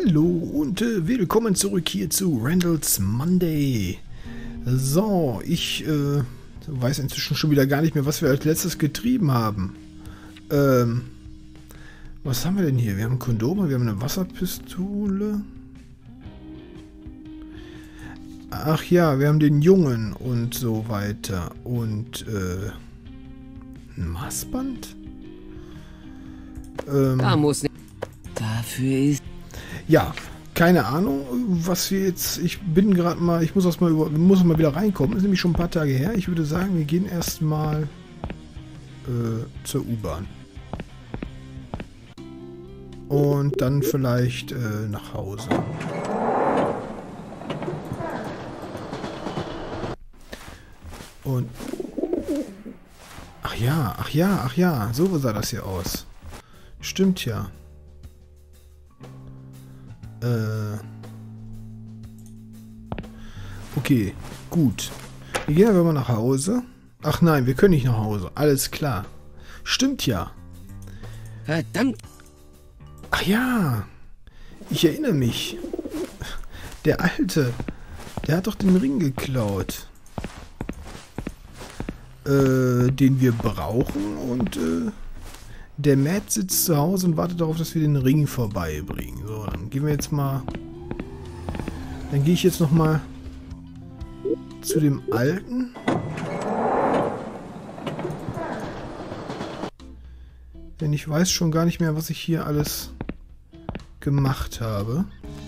Hallo und willkommen zurück hier zu Randall's Monday. So, ich weiß inzwischen schon wieder gar nicht mehr, was wir als letztes getrieben haben. Was haben wir denn hier? Wir haben Kondome, wir haben eine Wasserpistole. Ach ja, wir haben den Jungen und so weiter. Und ein Maßband? Da muss nicht. Dafür ist. Ja, keine Ahnung, was wir jetzt. Ich bin gerade mal. Ich muss mal wieder reinkommen. Ist nämlich schon ein paar Tage her. Ich würde sagen, wir gehen erstmal zur U-Bahn. Und dann vielleicht nach Hause. Und. Ach ja. So sah das hier aus. Stimmt ja. Okay, gut. Wir gehen aber mal nach Hause. Ach nein, wir können nicht nach Hause. Alles klar. Stimmt ja. Verdammt. Ach ja. Ich erinnere mich. Der Alte. Der hat doch den Ring geklaut. Den wir brauchen und der Matt sitzt zu Hause und wartet darauf, dass wir den Ring vorbeibringen. So, dann gehen wir jetzt mal. Dann gehe ich jetzt noch mal zu dem Alten. Denn ich weiß schon gar nicht mehr, was ich hier alles gemacht habe.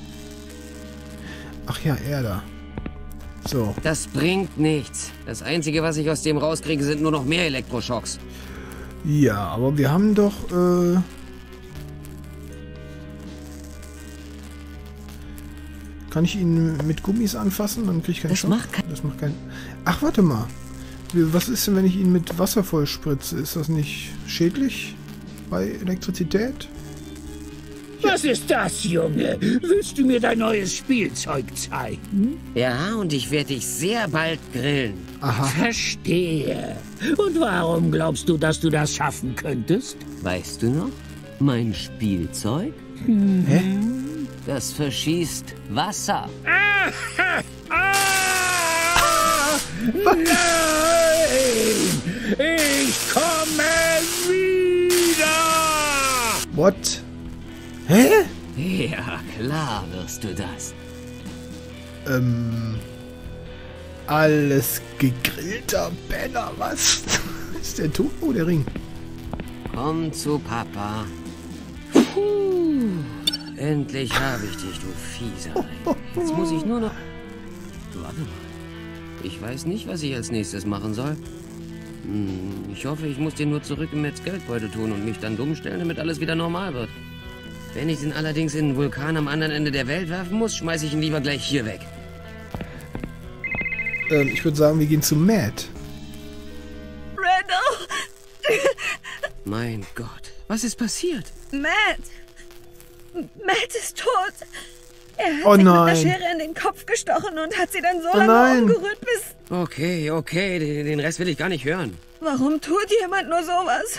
Ach ja, er da. So. Das bringt nichts. Das Einzige, was ich aus dem rauskriege, sind nur noch mehr Elektroschocks. Ja, aber wir haben doch, kann ich ihn mit Gummis anfassen? Dann kriege ich keinen Schock. Das macht keinen... Ach, warte mal. Was ist denn, wenn ich ihn mit Wasser vollspritze? Ist das nicht schädlich bei Elektrizität? Was ist das, Junge? Willst du mir dein neues Spielzeug zeigen? Ja, und ich werde dich sehr bald grillen. Aha. Verstehe. Und warum glaubst du, dass du das schaffen könntest? Weißt du noch? Mein Spielzeug? Hä? Das verschießt Wasser. Nein! Ich komme wieder! What? Hä? Ja, klar wirst du das. Alles gegrillter Penner, was? Ist der tot? Oh, der Ring. Komm zu Papa. Endlich habe ich dich, du Fieser. Jetzt muss ich nur noch... Warte mal. Ich weiß nicht, was ich als nächstes machen soll. Ich hoffe, ich muss den nur zurück im Metz Geldbeutel tun und mich dann dumm stellen, damit alles wieder normal wird. Wenn ich den allerdings in einen Vulkan am anderen Ende der Welt werfen muss, schmeiße ich ihn lieber gleich hier weg. Ich würde sagen, wir gehen zu Matt. Randall! Mein Gott, was ist passiert? Matt ist tot. Er hat Oh sich nein. mit der Schere in den Kopf gestochen und hat sie dann so Oh lange nein. umgerührt, bis... Okay, den Rest will ich gar nicht hören. Warum tut jemand nur sowas?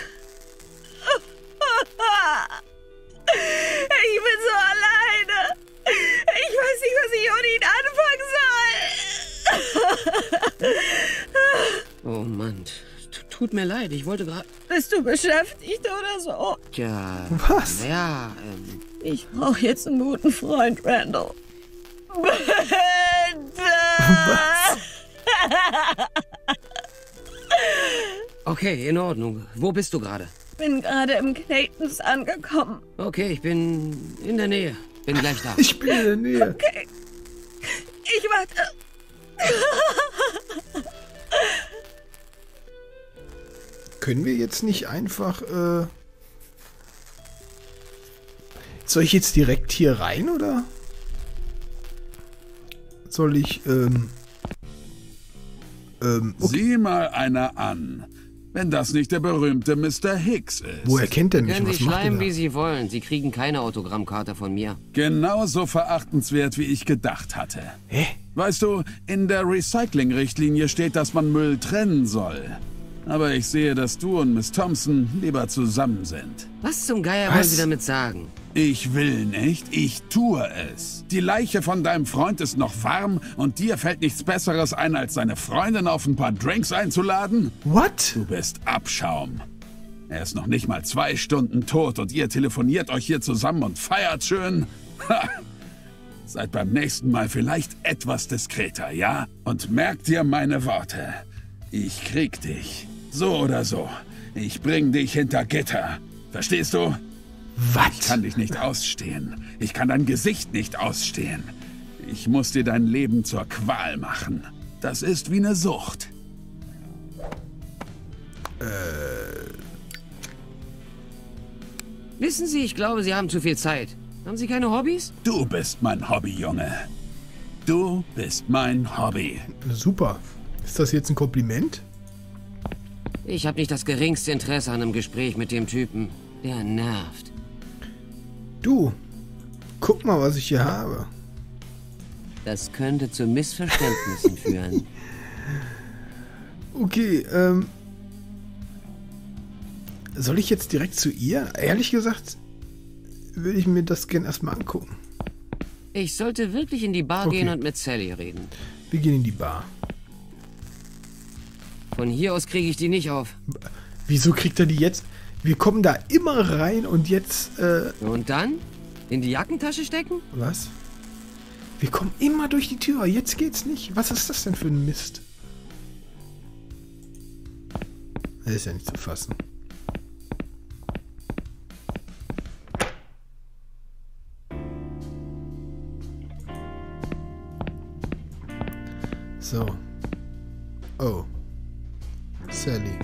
Ich bin so alleine. Ich weiß nicht, was ich ohne ihn anfangen soll. Oh Mann, tut mir leid, ich wollte gerade... Bist du beschäftigt oder so? Tja, Was? ja, Ich brauche jetzt einen guten Freund, Randall. Bitte! okay, in Ordnung. Wo bist du gerade? Bin gerade im Knatons angekommen. Okay, ich bin in der Nähe. Bin gleich da. Ich bin in der Nähe. Okay. Ich warte. Können wir jetzt nicht einfach, soll ich jetzt direkt hier rein, oder? Soll ich, okay. Sieh mal einer an. Wenn das nicht der berühmte Mr. Hicks ist. Woher kennt er mich? Können Was Sie macht er schleimen, da? wie Sie wollen. Sie kriegen keine Autogrammkarte von mir. Genauso verachtenswert, wie ich gedacht hatte. Hä? Weißt du, in der Recycling-Richtlinie steht, dass man Müll trennen soll. Aber ich sehe, dass du und Miss Thompson lieber zusammen sind. Was zum Geier Was? wollen Sie damit sagen? Ich will nicht, ich tue es. Die Leiche von deinem Freund ist noch warm und dir fällt nichts Besseres ein, als seine Freundin auf ein paar Drinks einzuladen? What? Du bist Abschaum. Er ist noch nicht mal 2 Stunden tot und ihr telefoniert euch hier zusammen und feiert schön? Ha! Seid beim nächsten Mal vielleicht etwas diskreter, ja? Und merkt dir meine Worte. Ich krieg dich. So oder so. Ich bring dich hinter Gitter. Verstehst du? Was? Ich kann dich nicht ausstehen. Ich kann dein Gesicht nicht ausstehen. Ich muss dir dein Leben zur Qual machen. Das ist wie eine Sucht. Wissen Sie, ich glaube, Sie haben zu viel Zeit. Haben Sie keine Hobbys? Du bist mein Hobby, Junge. Du bist mein Hobby. Super. Ist das jetzt ein Kompliment? Ich habe nicht das geringste Interesse an einem Gespräch mit dem Typen. Der nervt. Du, guck mal, was ich hier habe. Das könnte zu Missverständnissen führen. Okay, soll ich jetzt direkt zu ihr? Ehrlich gesagt, würde ich mir das gern erstmal angucken. Ich sollte wirklich in die Bar gehen und mit Sally reden. Wir gehen in die Bar. Von hier aus kriege ich die nicht auf. Wieso kriegt er die jetzt? Wir kommen da immer rein und jetzt, Und dann? In die Jackentasche stecken? Was? Wir kommen immer durch die Tür. Jetzt geht's nicht. Was ist das denn für ein Mist? Das ist ja nicht zu fassen. So. Oh. Sally.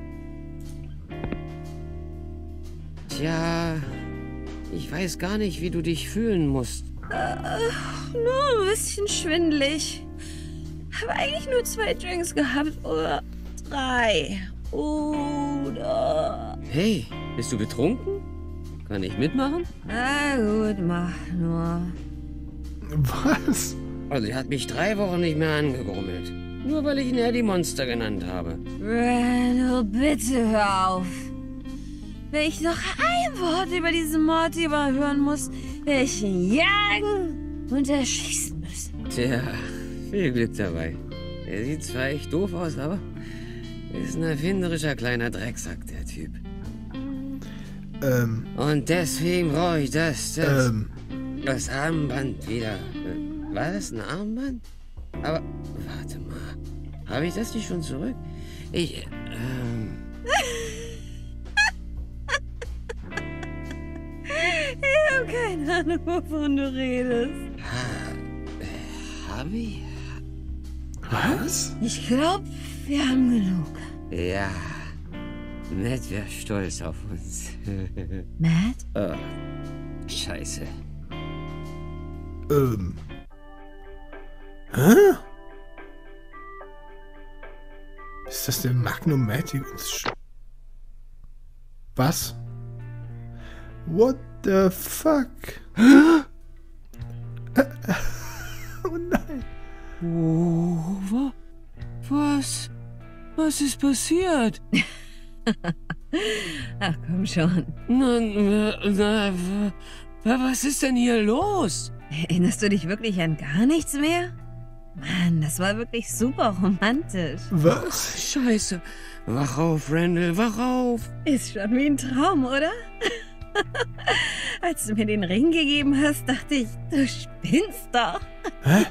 Tja, ich weiß gar nicht, wie du dich fühlen musst. Nur ein bisschen schwindelig. Habe eigentlich nur 2 Drinks gehabt oder 3. Oder... Hey, bist du betrunken? Kann ich mitmachen? Na gut, mach nur. Was? Also, er hat mich 3 Wochen nicht mehr angegrummelt. Nur weil ich ihn Eddie Monster genannt habe. Randall, bitte hör auf. Wenn ich noch ein Wort über diesen Mord überhören muss, werde ich ihn jagen und erschießen müssen. Tja, viel Glück dabei. Er sieht zwar echt doof aus, aber ist ein erfinderischer kleiner Drecksack, der Typ. Und deswegen brauche ich das Armband wieder. War das ein Armband? Aber, warte mal. Habe ich das nicht schon zurück? Ich habe keine Ahnung, wovon du redest. Hab ich? Was? Ich glaube, wir haben genug. Ja. Matt wäre stolz auf uns. Matt? Oh, scheiße. Hä? Ist das der Magnum-Matic? Was? What the fuck? Oh nein. Oh, was? Was ist passiert? Ach, komm schon. Was ist denn hier los? Erinnerst du dich wirklich an gar nichts mehr? Mann, das war wirklich super romantisch. Was? Scheiße. Wach auf, Randall, wach auf. Ist schon wie ein Traum, oder? Als du mir den Ring gegeben hast, dachte ich, du spinnst doch. Hä?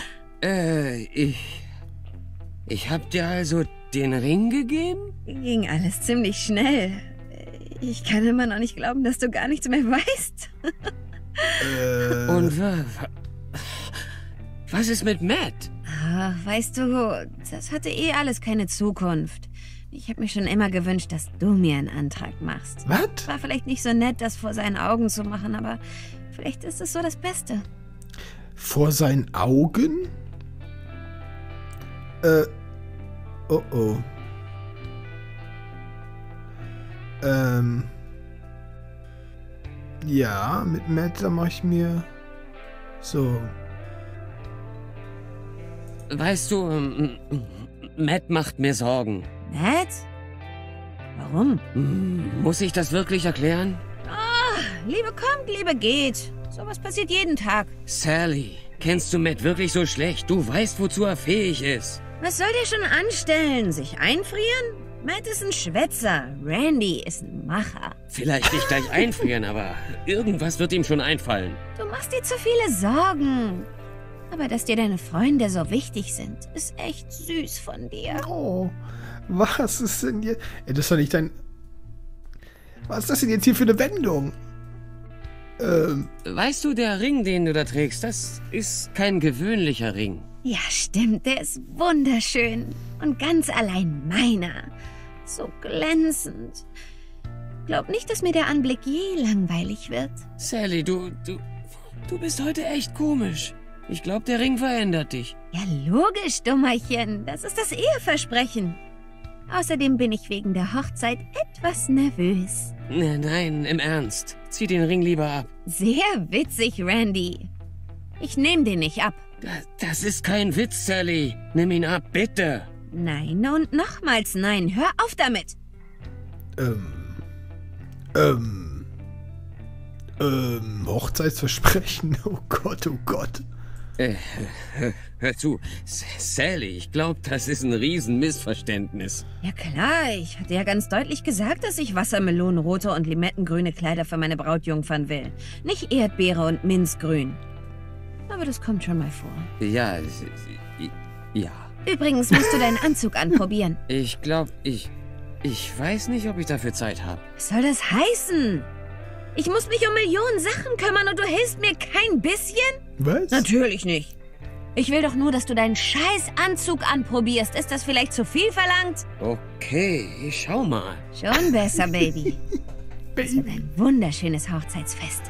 Ich hab dir also den Ring gegeben? Ging alles ziemlich schnell. Ich kann immer noch nicht glauben, dass du gar nichts mehr weißt. Und was ist mit Matt? Ach, weißt du, das hatte eh alles keine Zukunft. Ich habe mir schon immer gewünscht, dass du mir einen Antrag machst. Was? War vielleicht nicht so nett, das vor seinen Augen zu machen, aber vielleicht ist es so das Beste. Vor seinen Augen? Oh oh. Ja, mit Matt, da mache ich mir so. Weißt du, Matt macht mir Sorgen. Matt? Warum? Muss ich das wirklich erklären? Liebe kommt, Liebe geht. Sowas passiert jeden Tag. Sally, kennst du Matt wirklich so schlecht? Du weißt, wozu er fähig ist. Was soll der schon anstellen? Sich einfrieren? Matt ist ein Schwätzer. Randy ist ein Macher. Vielleicht nicht gleich einfrieren, aber irgendwas wird ihm schon einfallen. Du machst dir zu viele Sorgen. Aber dass dir deine Freunde so wichtig sind, ist echt süß von dir. Oh, was ist denn jetzt? Ey, das ist doch nicht dein... Was ist das denn jetzt hier für eine Wendung? Weißt du, der Ring, den du da trägst, das ist kein gewöhnlicher Ring. Ja, stimmt, der ist wunderschön. Und ganz allein meiner. So glänzend. Glaub nicht, dass mir der Anblick je langweilig wird. Sally, du bist heute echt komisch. Ich glaube, der Ring verändert dich. Ja, logisch, Dummerchen. Das ist das Eheversprechen. Außerdem bin ich wegen der Hochzeit etwas nervös. Nein, im Ernst. Zieh den Ring lieber ab. Sehr witzig, Randy. Ich nehme den nicht ab. Das ist kein Witz, Sally. Nimm ihn ab, bitte. Nein und nochmals nein. Hör auf damit. Hochzeitsversprechen. Oh Gott, oh Gott. Hör zu. Sally, ich glaube, das ist ein Riesenmissverständnis. Ja klar, ich hatte ja ganz deutlich gesagt, dass ich wassermelonenrote und limettengrüne Kleider für meine Brautjungfern will. Nicht Erdbeere und Minzgrün. Aber das kommt schon mal vor. Ja. Übrigens musst du deinen Anzug anprobieren. Ich glaube, ich weiß nicht, ob ich dafür Zeit habe. Was soll das heißen? Ich muss mich um Millionen Sachen kümmern und du hilfst mir kein bisschen? Was? Natürlich nicht. Ich will doch nur, dass du deinen scheiß Anzug anprobierst. Ist das vielleicht zu viel verlangt? Okay, ich schau mal. Schon besser, Baby. Es wird ein wunderschönes Hochzeitsfest.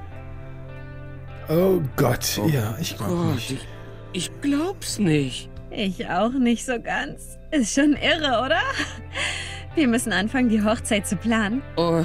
Oh Gott, ja, ich glaube Gott, nicht. ich glaub's nicht. Ich auch nicht so ganz. Ist schon irre, oder? Wir müssen anfangen, die Hochzeit zu planen. Oh,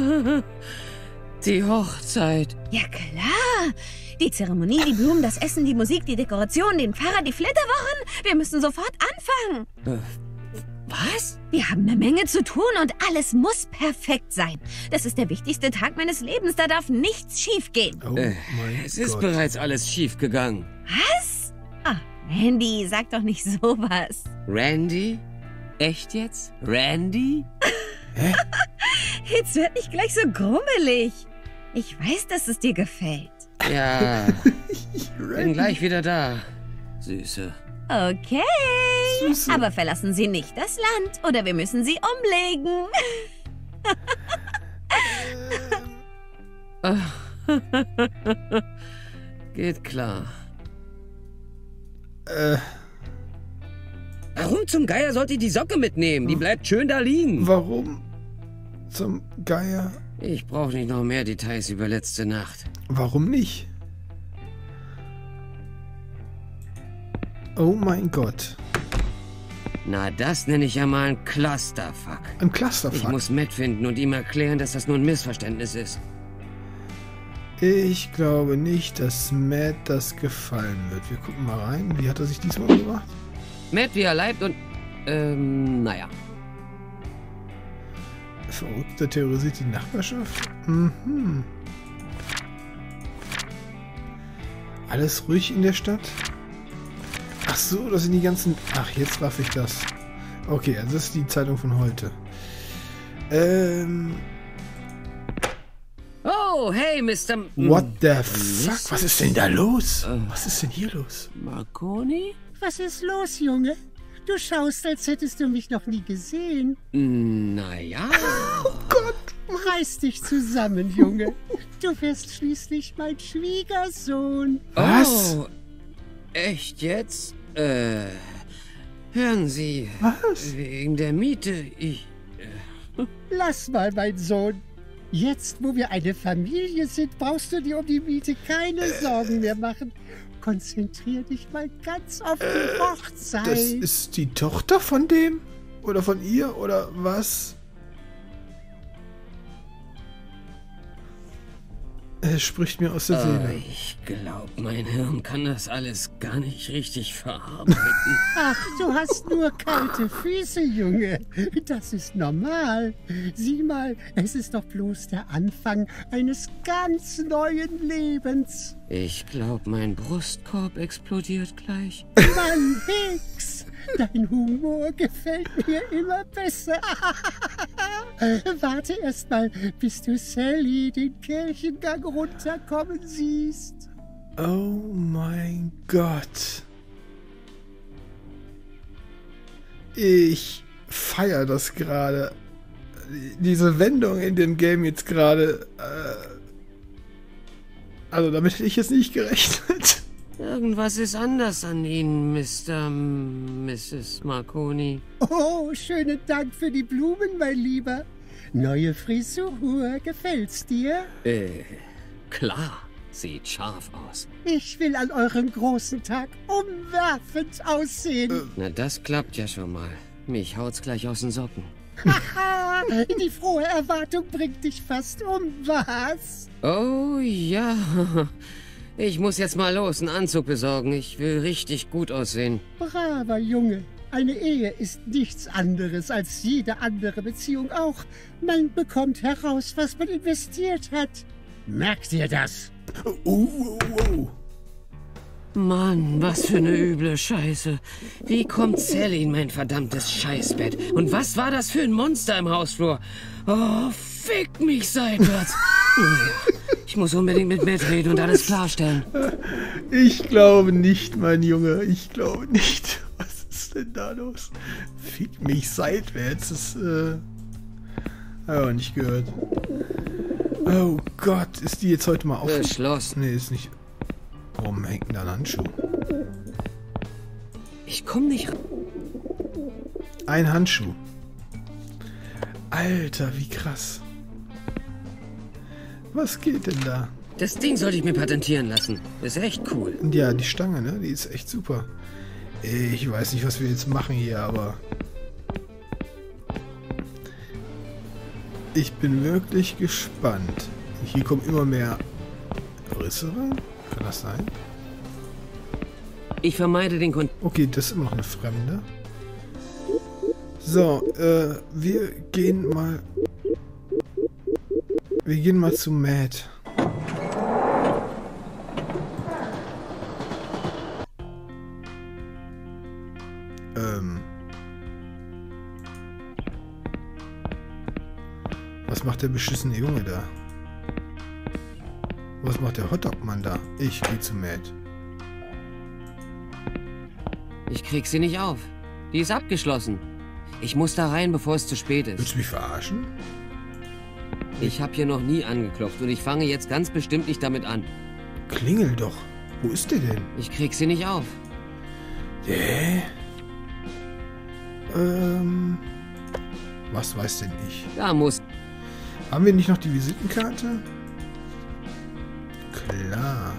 die Hochzeit. Ja klar. Die Zeremonie, die Blumen, das Essen, die Musik, die Dekoration, den Pfarrer, die Flitterwochen. Wir müssen sofort anfangen. Was? Wir haben eine Menge zu tun und alles muss perfekt sein. Das ist der wichtigste Tag meines Lebens. Da darf nichts schiefgehen. Oh mein Es ist Gott. bereits alles schief gegangen. Was? Ah, Randy, sag doch nicht sowas. Randy? Echt jetzt? Randy? Hä? Jetzt werd nicht gleich so grummelig. Ich weiß, dass es dir gefällt. Ja, bin gleich wieder da. Süße. Okay. Süße. Aber verlassen Sie nicht das Land oder wir müssen Sie umlegen. Geht klar. Äh, Warum zum Geier sollt ihr die Socke mitnehmen? Die bleibt schön da liegen. warum zum Geier? Ich brauche nicht noch mehr Details über letzte Nacht. Warum nicht? Oh mein Gott. Na, das nenne ich ja mal ein Clusterfuck. Ein Ich Clusterfuck. muss Matt finden und ihm erklären, dass das nur ein Missverständnis ist. Ich glaube nicht, dass Matt das gefallen wird. Wir gucken mal rein. Wie hat er sich diesmal gemacht? Matt, wie er leibt und... naja. Verrückter terrorisiert die Nachbarschaft? Mhm. Alles ruhig in der Stadt? Ach so, das sind die ganzen... Ach, jetzt raff ich das. Okay, also das ist die Zeitung von heute. Oh, hey, Mr. What the fuck? Was ist denn da los? Was ist denn hier los? Marconi? Was ist los, Junge? Du schaust, als hättest du mich noch nie gesehen. Naja. Reiß dich zusammen, Junge. Du wirst schließlich mein Schwiegersohn. Was? Oh, echt jetzt? Hören Sie. Was? Wegen der Miete, Lass mal, mein Sohn. Jetzt, wo wir eine Familie sind, brauchst du dir um die Miete keine Sorgen mehr machen. Konzentrier dich mal ganz auf die Hochzeit. Das ist die Tochter von dem? Oder von ihr? Oder was? Es spricht mir aus der Seele. Ich glaube, mein Hirn kann das alles gar nicht richtig verarbeiten. Ach, du hast nur kalte Füße, Junge. Das ist normal. Sieh mal, es ist doch bloß der Anfang eines ganz neuen Lebens. Ich glaube, mein Brustkorb explodiert gleich. Mann, Hicks, dein Humor gefällt mir immer besser. Warte erst mal, bis du Sally den Kirchengang runterkommen siehst. Oh mein Gott. Ich feiere das gerade. Diese Wendung in dem Game jetzt gerade. Also damit hätte ich jetzt nicht gerechnet. Irgendwas ist anders an Ihnen, Mrs. Marconi. Oh, schönen Dank für die Blumen, mein Lieber. Neue Frisur, gefällt's dir? Klar. Sieht scharf aus. Ich will an eurem großen Tag umwerfend aussehen. Na, das klappt ja schon mal. Mich haut's gleich aus den Socken. Haha, die frohe Erwartung bringt dich fast um, was? Oh ja. Ich muss jetzt mal los, einen Anzug besorgen. Ich will richtig gut aussehen. Braver Junge. Eine Ehe ist nichts anderes als jede andere Beziehung auch. Man bekommt heraus, was man investiert hat. Merkt ihr das? Mann, was für eine üble Scheiße. Wie kommt Sally in mein verdammtes Scheißbett? Und was war das für ein Monster im Hausflur? Oh, fick mich seitwärts. Naja, ich muss unbedingt mit Matt reden und alles klarstellen. Ich glaube nicht, mein Junge. Ich glaube nicht. Was ist denn da los? Fick mich seitwärts. Das habe ich nicht gehört. Oh Gott, ist die jetzt heute mal auf? Beschlossen. Nee, ist nicht. Warum hängt denn da ein Handschuh? Ich komm nicht. Ein Handschuh. Alter, wie krass. Was geht denn da? Das Ding sollte ich mir patentieren lassen. Ist echt cool. Ja, die Stange, ne? Die ist echt super. Ich weiß nicht, was wir jetzt machen hier, aber... Ich bin wirklich gespannt. Hier kommen immer mehr Risse rein. Kann das sein? Ich vermeide den Kontakt. Okay, das ist immer noch eine Fremde. So, wir gehen mal... Wir gehen mal zu Matt. Was macht der beschissene Junge da? Was macht der Hotdog-Mann da? Ich gehe zu Matt. Ich krieg sie nicht auf. Die ist abgeschlossen. Ich muss da rein, bevor es zu spät ist. Willst du mich verarschen? Ich habe hier noch nie angeklopft und ich fange jetzt ganz bestimmt nicht damit an. Klingel doch. Wo ist der denn? Ich krieg sie nicht auf. Was weiß denn ich? Da muss... Haben wir nicht noch die Visitenkarte? Klar.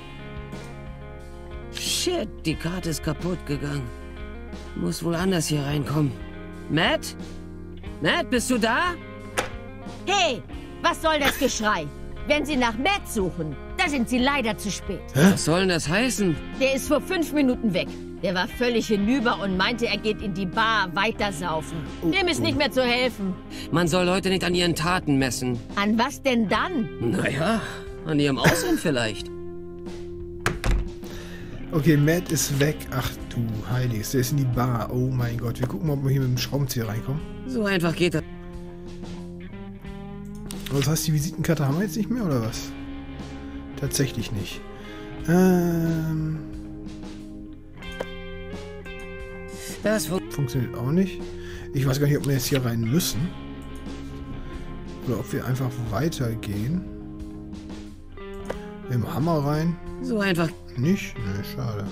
Shit, die Karte ist kaputt gegangen. Muss wohl anders hier reinkommen. Matt? Matt, bist du da? Hey, was soll das Geschrei? Wenn Sie nach Matt suchen, da sind Sie leider zu spät. Was soll denn das heißen? Der ist vor 5 Minuten weg. Der war völlig hinüber und meinte, er geht in die Bar weitersaufen. Dem ist nicht mehr zu helfen. Man soll Leute nicht an ihren Taten messen. An was denn dann? Naja, an ihrem Aussehen vielleicht. Okay, Matt ist weg. Ach du Heiliges, der ist in die Bar. Oh mein Gott, wir gucken mal, ob wir hier mit dem Schraubenzieher reinkommen. So einfach geht das. Das heißt, die Visitenkarte haben wir jetzt nicht mehr, oder was? Tatsächlich nicht. Das Funktioniert auch nicht. Ich weiß gar nicht, ob wir jetzt hier rein müssen. Oder ob wir einfach weitergehen. Mit dem Hammer rein. so einfach. Nicht? Ne, schade.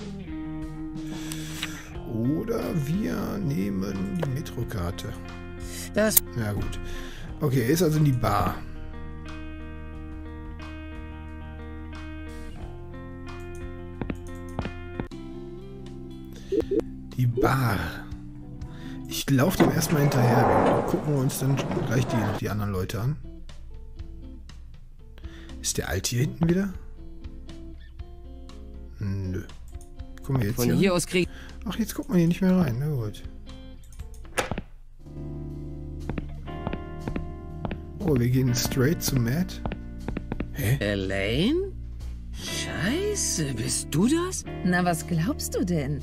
Oder wir nehmen die Metrokarte. Das. Ja gut. Okay, er ist also in die Bar. Die Bar. Ich laufe dem erstmal hinterher. Gucken wir uns dann gleich die anderen Leute an. Ist der Alte hier hinten wieder? Nö. Kommen wir jetzt Von hier aus krieg... Ach, jetzt guckt man hier nicht mehr rein. Na gut. Oh, wir gehen straight zu Matt. Hä? Elaine? Scheiße, bist du das? Na, was glaubst du denn?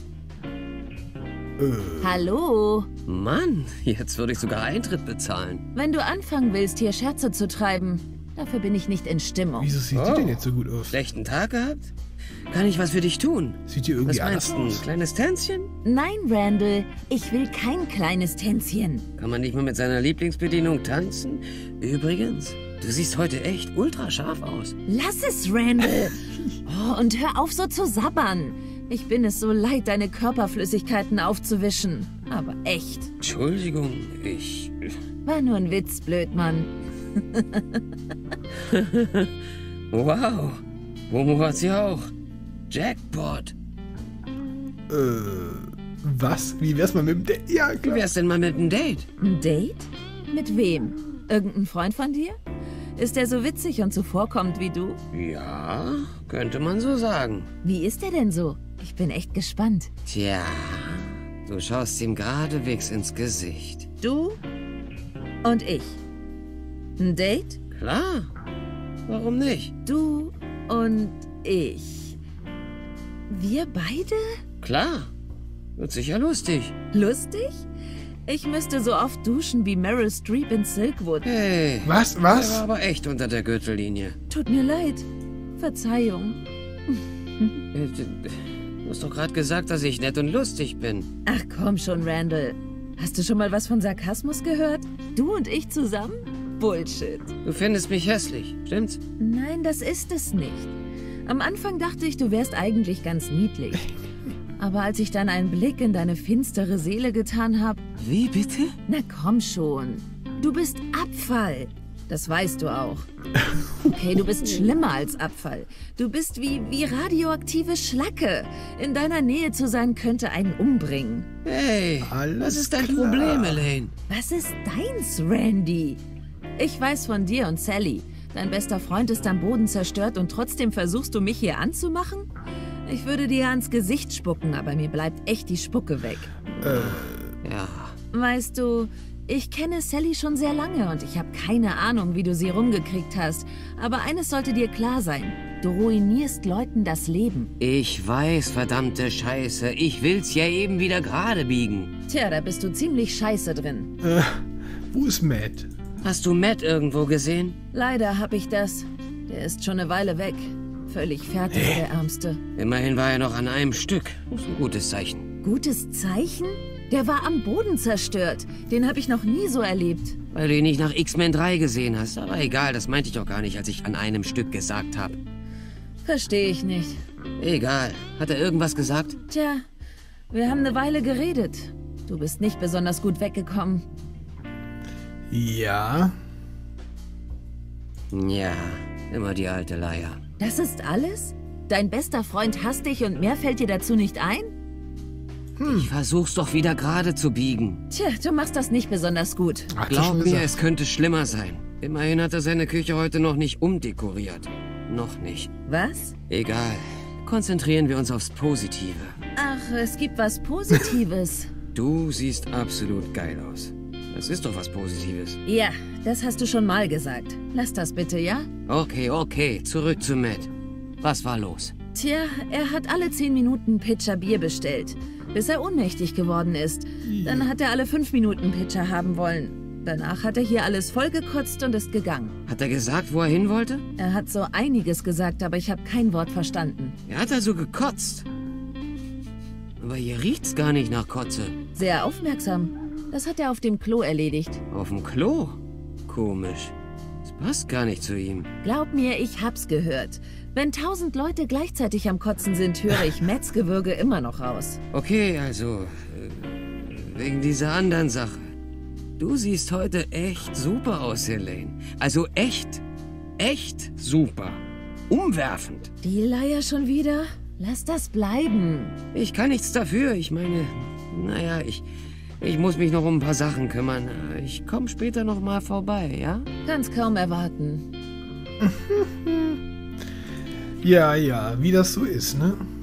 Hallo? Mann, jetzt würde ich sogar Eintritt bezahlen. Wenn du anfangen willst, hier Scherze zu treiben, dafür bin ich nicht in Stimmung. Wieso sieht die denn jetzt so gut aus? Schlechten Tag gehabt? Kann ich was für dich tun? Sieht die Was irgendwie meinst anders du, ein aus? kleines Tänzchen? Nein, Randall, ich will kein kleines Tänzchen. Kann man nicht mal mit seiner Lieblingsbedienung tanzen? Übrigens, du siehst heute echt ultra scharf aus. Lass es, Randall. Oh, und hör auf, so zu sabbern. Ich bin es so leid, deine Körperflüssigkeiten aufzuwischen. Aber echt. Entschuldigung, ich... War nur ein Witz, Blödmann. Wow, Momo hat sie auch. Jackpot. Was? Wie wär's mal mit dem Date? Ja, Wie klar. wär's denn mal mit einem Date? Ein Date? Mit wem? Irgendein Freund von dir? Ist der so witzig und zuvorkommend wie du? Ja, könnte man so sagen. Wie ist er denn so? Ich bin echt gespannt. Tja, du schaust ihm geradewegs ins Gesicht. Du und ich. Ein Date? Klar, warum nicht? Du und ich. Wir beide? Klar, wird sicher lustig. Lustig? Ich müsste so oft duschen wie Meryl Streep in Silkwood. Hey, Was? der war Was? aber echt unter der Gürtellinie. Tut mir leid. Verzeihung. Du hast doch gerade gesagt, dass ich nett und lustig bin. Ach komm schon, Randall. Hast du schon mal was von Sarkasmus gehört? Du und ich zusammen? Bullshit. Du findest mich hässlich, stimmt's? Nein, das ist es nicht. Am Anfang dachte ich, du wärst eigentlich ganz niedlich. Aber als ich dann einen Blick in deine finstere Seele getan habe, Wie bitte? na komm schon. Du bist Abfall. Das weißt du auch. Okay, du bist schlimmer als Abfall. Du bist wie radioaktive Schlacke. In deiner Nähe zu sein, könnte einen umbringen. Hey, Alles was ist dein klar. Problem, Elaine? Was ist deins, Randy? Ich weiß von dir und Sally. Dein bester Freund ist am Boden zerstört und trotzdem versuchst du mich hier anzumachen? Ich würde dir ans Gesicht spucken, aber mir bleibt echt die Spucke weg. Ja, Weißt du, ich kenne Sally schon sehr lange und ich habe keine Ahnung, wie du sie rumgekriegt hast. Aber eines sollte dir klar sein. Du ruinierst Leuten das Leben. ich weiß, verdammte Scheiße. Ich will's ja eben wieder gerade biegen. Tja, da bist du ziemlich scheiße drin. Wo ist Matt? Hast du Matt irgendwo gesehen? Leider habe ich das. Der ist schon eine Weile weg. Völlig fertig, der Ärmste. Immerhin war er noch an einem Stück. Das ist ein gutes Zeichen. Gutes Zeichen? Der war am Boden zerstört. Den habe ich noch nie so erlebt. Weil du ihn nicht nach X-Men 3 gesehen hast. Aber egal, das meinte ich doch gar nicht, als ich an einem Stück gesagt habe. Verstehe ich nicht. Egal. Hat er irgendwas gesagt? Tja, wir haben eine Weile geredet. Du bist nicht besonders gut weggekommen. Ja. Ja, immer die alte Leier. Das ist alles? Dein bester Freund hasst dich und mehr fällt dir dazu nicht ein? Ich versuch's doch wieder gerade zu biegen. Tja, du machst das nicht besonders gut. Ach, Glaub schon mir, gesagt. es könnte schlimmer sein. Immerhin hat er seine Küche heute noch nicht umdekoriert. Noch nicht. Was? Egal. Konzentrieren wir uns aufs Positive. Ach, es gibt was Positives. Du siehst absolut geil aus. Das ist doch was Positives. Ja, das hast du schon mal gesagt. Lass das bitte, ja? Okay, zurück zu Matt. Was war los? Tja, er hat alle 10 Minuten einen Pitcher Bier bestellt, bis er ohnmächtig geworden ist. Dann hat er alle 5 Minuten Pitcher haben wollen. Danach hat er hier alles vollgekotzt und ist gegangen. Hat er gesagt, wo er hin wollte? Er hat so einiges gesagt, aber ich habe kein Wort verstanden. Er hat also gekotzt. Aber hier riecht's gar nicht nach Kotze. Sehr aufmerksam. Das hat er auf dem Klo erledigt. Auf dem Klo? Komisch. Das passt gar nicht zu ihm. Glaub mir, ich hab's gehört. Wenn 1000 Leute gleichzeitig am Kotzen sind, höre ich Matts Gewürge immer noch raus. Okay, also, wegen dieser anderen Sache. Du siehst heute echt super aus, Elaine. Also echt super. Umwerfend. Die Leier schon wieder? Lass das bleiben. Ich kann nichts dafür. Ich meine, naja, ich muss mich noch um ein paar Sachen kümmern. Ich komme später noch mal vorbei, ja? Kann's kaum erwarten. Ja, ja, wie das so ist, ne?